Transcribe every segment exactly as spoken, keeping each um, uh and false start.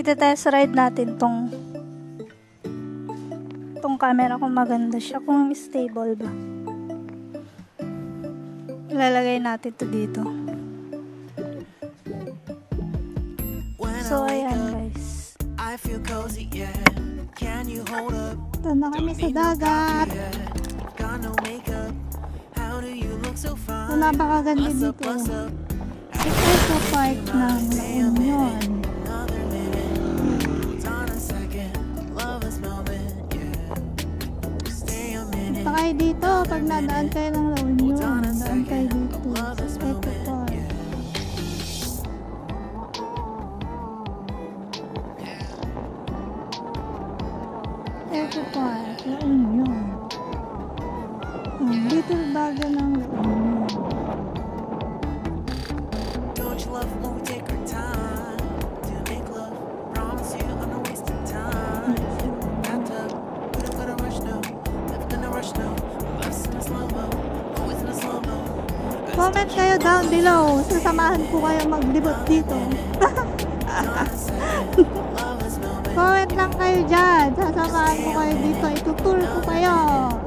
ite-test ride natin tong tong camera kung maganda siya, kung stable ba. Ilalagay natin to dito. So, ayan guys. Ito na kami sa dagat. Ito, napakaganda dito. Ito sa park ng La Union. Punta kayo dito pag nadaan kayo ng La Union. Daan kayo dito sa Eco Park. Eco Park, La Union. Hmm, dito baga ng La Union. Don't you love when we take our time to make love? Promise you I'm not wasting time. Bathtub, we don't gotta rush now. Never gonna rush now. Love's in a slow-mo, always in a slow-mo. Comment kayo down below. Sasamahan ko kayo maglibot dito. Comment lang kayo dyan. Sasamahan ko kayo dito. Itutur ko kayo.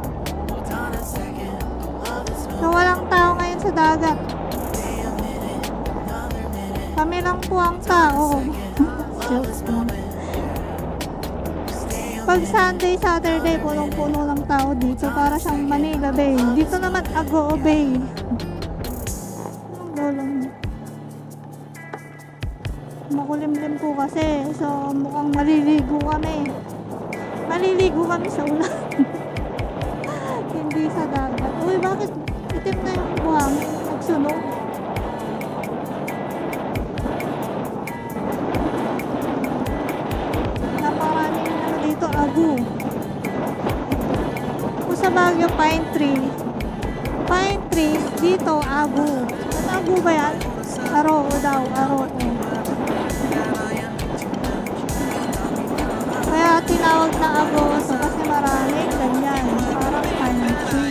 So, walang tao ngayon sa dagat. Kami lang po ang tao. Pag Sunday, Saturday, punong-puno ng tao dito. Para siyang Manila Bay. Dito naman Agoo Bay. Dolong. Makulimlim po kasi. So, mukhang maliligo kami. Maliligo kami sa ulan. Hindi sa dagat. Uy, bakit itim na yung buhang? Nagsunog. Naparaming ano dito, Agoo. Kung sa Baguio, Pine Tree. Pine Tree, dito, Agoo. At Agoo ba yan? Aroo daw, Aroo. Kaya tinawag na Agoo so, kasi maraming ganyan. Parang Pine Tree.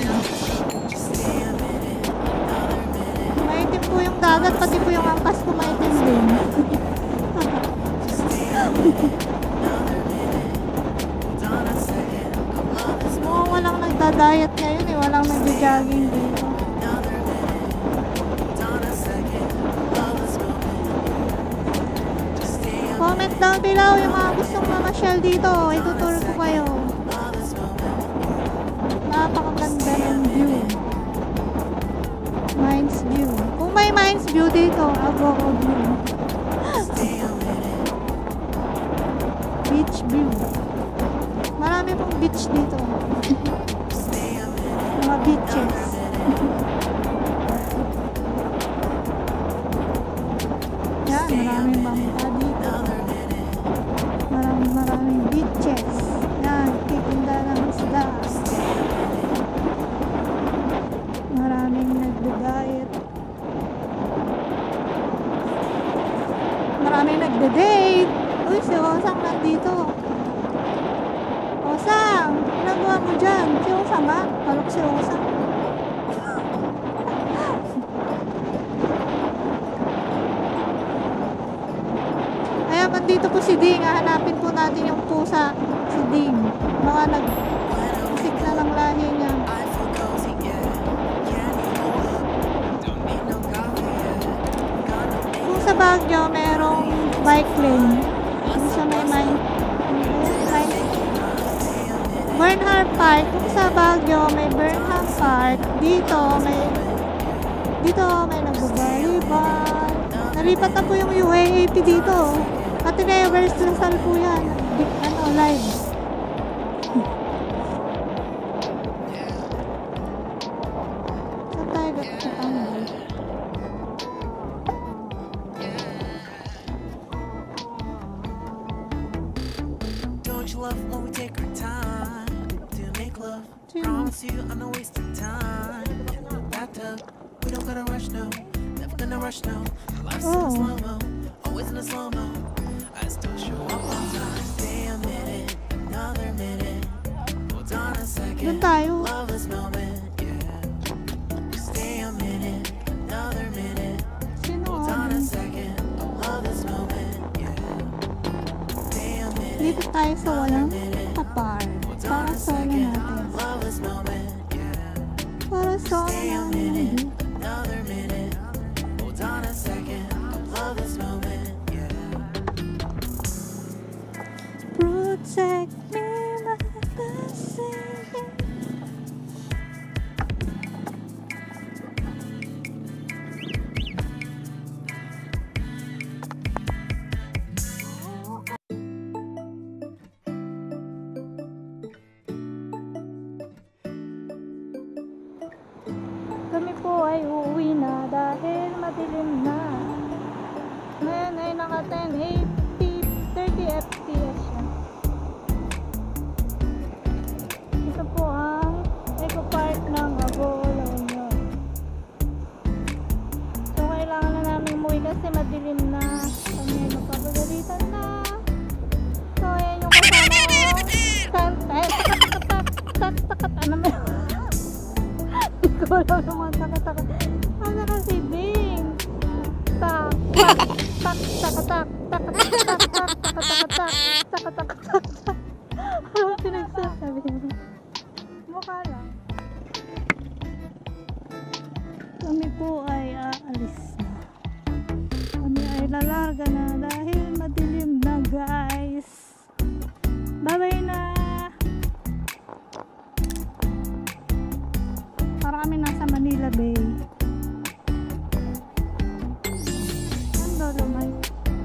Maitim po yung dagat, pati po yung angkas ko maitim din. Mukhang walang nagda-diet ngayon eh, walang nagja-jogging dito. Comment down below yung mga gustong mamasyal dito. Itutur ko kayo. Napakaganda ng view. Mines view. Kung may mines view dito, Agoo view. Beach view. Marami pong beach dito. Mga beaches. Yan, maraming bangka dito. Maraming maraming beaches. Yan, titinda ng isda. Maraming nagda-diet. Maraming nagda-date. Uy, si Osang nandito. Osang, nagawa mo dyan? Si Osang ba? Palok si Osang. Ayan, nandito po si Ding. Hanapin po natin yung pusa. Si Ding. Baka nag-isik na ng lahi niya. Kung sa Baguio, merong bike lane. Kung sa may may Burnham Park. Kung sa Baguio, may Burnham Park. Dito, may dito, may nagbabalibal. Nalipat na po yung U A A P dito. Ateneo Rizal po yan. Ano, live. Saan tayo gata ang live? Don't you love when we take our time to make love? Promise you I'm not wasting time. In the bathtub, we don't gotta rush now. Never gonna rush now. Life's in a slow-mo, always in a slow-mo. I still show up on time. Stay a minute, another minute. Hold on a second. Love this moment, yeah. Stay a minute, another minute. Hold on a second. Love this moment, yeah. tayo sa walang kapar. Para solo natin. Para solo natin. Another minute. Hold on a second. Love this moment. Protect me, my blessing. Kami po ay uuwi na dahil madilim na. Ngayon ay naka ten eighty thirty F P S siya. Ito po ang Eco Park ng Agolo Union. So kailangan na namin umuwi kasi madilim na. Kami ay magpapagalitan na. So ayan yung kasama ko. Tan tan takat takat takat ano ba? Hindi ko alam naman takat takat. Ano kasi Bing? Tak tak tak tak tak tak tak tak tak tak tak tak tak. Ano pinagsasabi mo? Mukha lang. Kami po ay aalis na. Kami ay lalarga na dahil madilim na guys. Bye bye na. Para kami nasa Manila Bay. Ang Dolomite.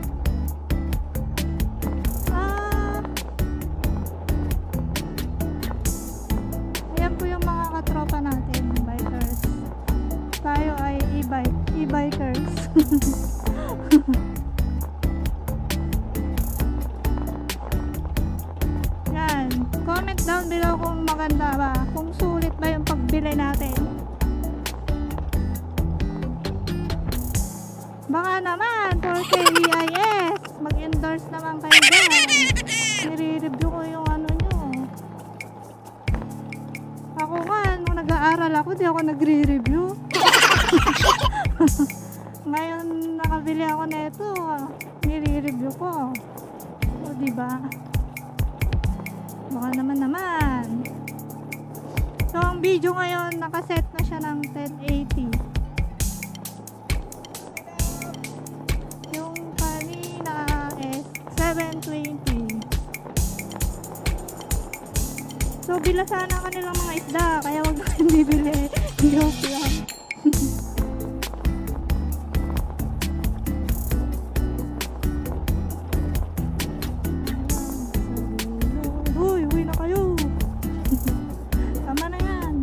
Ah, ayan po yung mga katropa natin, bikers. Tayo ay e-bike, e-bikers. Yan, comment down below kung maganda ba, kung sulit ba yung pagbili natin. Baka naman four K V I S mag-endorse naman kayo dyan. Nire-review ko yung ano nyo. Ako nga, nung nag-aaral ako, di ako nagre-review. Ngayon nakabili ako nito, nire-review ko. O diba? Baka naman naman. So ang video ngayon nakaset na siya ng ten eighty. Yung kanina is seven twenty. So bilasan ang kanilang mga isda, kaya wag natin bibili. Joke lang. Uy, uwi na kayo. Tama na yan.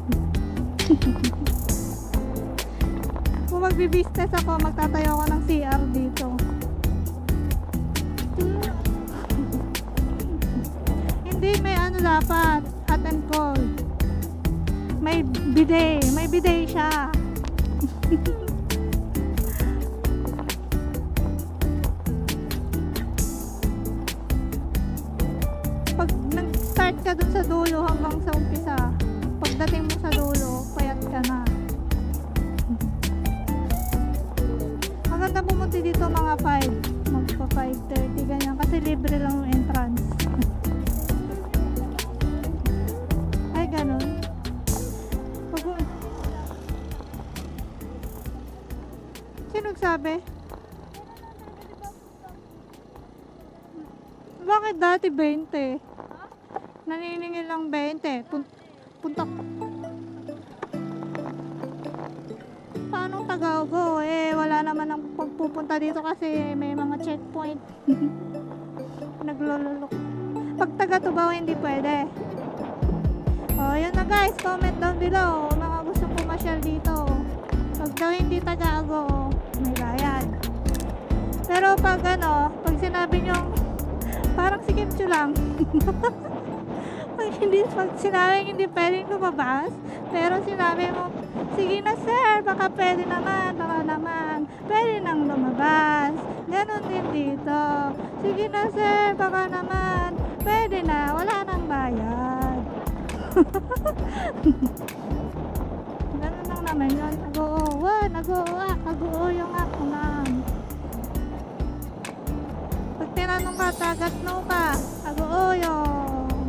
Kung magbi-business ako, magtatayo ako ng C R dito. Hindi, may ano dapat, hot and cold. May bidet, may bidet siya. Pag nag-start ka dun sa dulo hanggang sa umpisa, pagdating mo sa dulo, payat ka na. Maganda pumunti dito mga five, magpa five thirty ganyan, kasi libre lang yung entrance. Ay ganun. Pag... Sino nagsabi? Bakit dati twenty? Naniningil lang twenty. Pun punta. Paano Tagaugo? Eh, wala naman ang pagpupunta dito kasi may mga checkpoint. Naglololok. Pag taga Tubao, hindi pwede. O, yun na guys. Comment down below. Mga gusto pumasyal dito. Pag daw hindi Tagaugo, may bayad. Pero pag ano, pag sinabi nyo, parang si Kim Chu lang. Pag hindi, pag sinabi hindi pwedeng lumabas, pero sinabi mo, sige na sir, baka pwede naman, baka naman, pwede nang lumabas. Ganon din dito. Sige na sir, baka naman, pwede na, wala nang bayad. Ganon lang naman yun. Nag-oo, nag-oo, nag-oo yung ako lang. Pag tinanong ka, tagat no ka, nag-uuyong.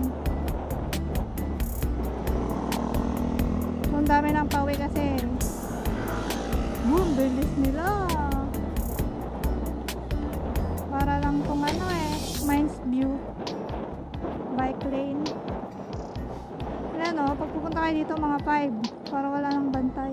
Ang dami ng pawi kasi. Oh, ang bilis nila. Para lang kung ano eh, Mines View. Bike lane. Ayan o, pag pupunta kayo dito mga five. Para wala nang bantay.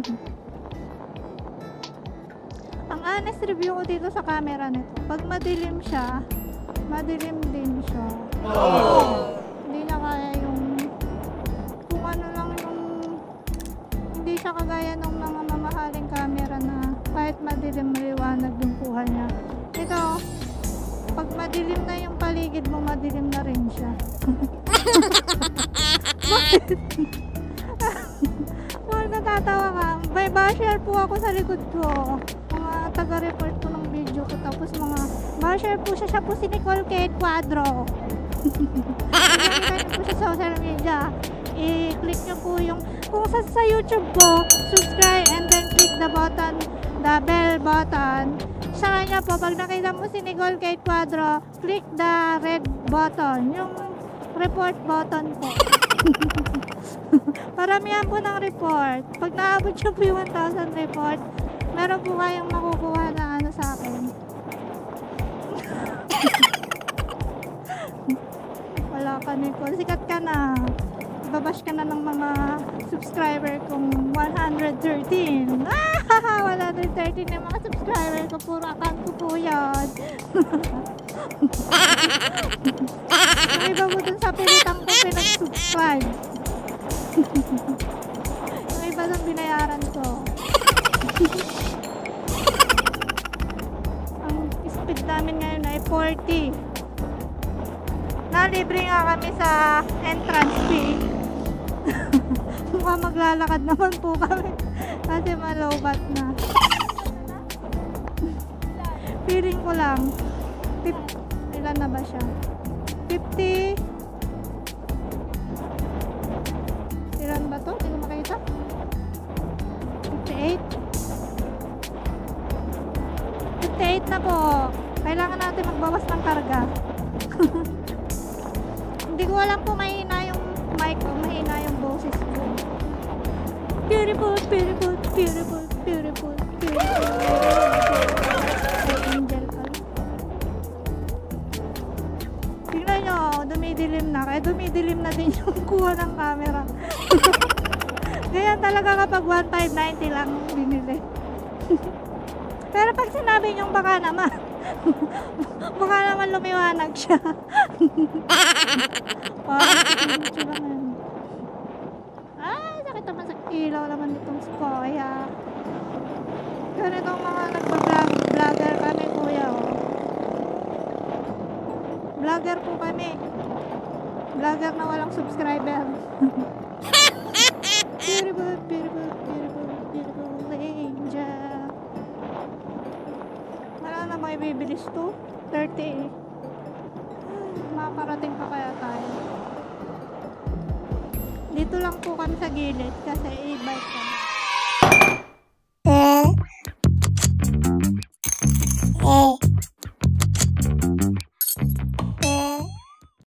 Ang honest review ko dito sa camera nito, pag madilim siya, madilim din siya. Oh. Hindi niya kaya yung kung ano lang yung hindi siya kagaya ng mga mamahaling camera na kahit madilim maliwanag yung kuha niya. Ito, pag madilim na yung paligid mo, madilim na rin siya. Bakit? Bakit natatawa ka? May basher po ako sa likod ko. Mga taga-report po ng video ko. Tapos mga basher po siya. Siya po si Nicole Kate Cuadro. Nakita niyo po sa social media. I-click niyo po yung kung sa, sa YouTube po, subscribe and then click the button, the bell button. Sa kanya po, pag nakita mo si Nicole Kate Cuadro, click the red button, yung report button po. Paramihan po ng report. Pag naabot siya po yung one thousand report, meron po kayong makukuha na ano sa akin. Wala ka, Nicole. Sikat ka na. Ibabash ka na ng mga subscriber kong one hundred thirteen. Ah, one hundred thirteen yung mga subscriber ko. Puro account ko po yan. Yung iba mo dun sa pilitan ko pinag-subscribe. Yung iba dun binayaran ko. Ang speed namin ngayon ay forty. Nalibre nga kami sa entrance fee. Mukhang maglalakad naman po kami kasi malowbat na. Feeling ko lang ilan na ba siya? fifty. Ilan ba to? Hindi ko makita. fifty-eight. fifty-eight na po. Kailangan natin magbawas ng karga. Hindi ko alam kung mahina yung mic o mahina yung boses ko. Beautiful, beautiful, beautiful, beautiful, beautiful. Angel ka. Tingnan nyo, dumidilim na. Kaya dumidilim na din yung kuha ng camera. Ganyan talaga kapag one five ninety lang binili. Pero pag sinabi nyo baka naman, baka naman lumiwanag siya. Parang ay, sakit naman sa ilaw naman itong Skoya. Ganitong mga nagpa-vlog, vlogger kami kuya oh. Vlogger po kami. Vlogger na walang subscriber. Beautiful, beautiful, beautiful, beautiful angel. Wala na may bibilis to. thirty. Makakarating pa kaya tayo. Dito lang po kami sa gilid kasi e-bike kami.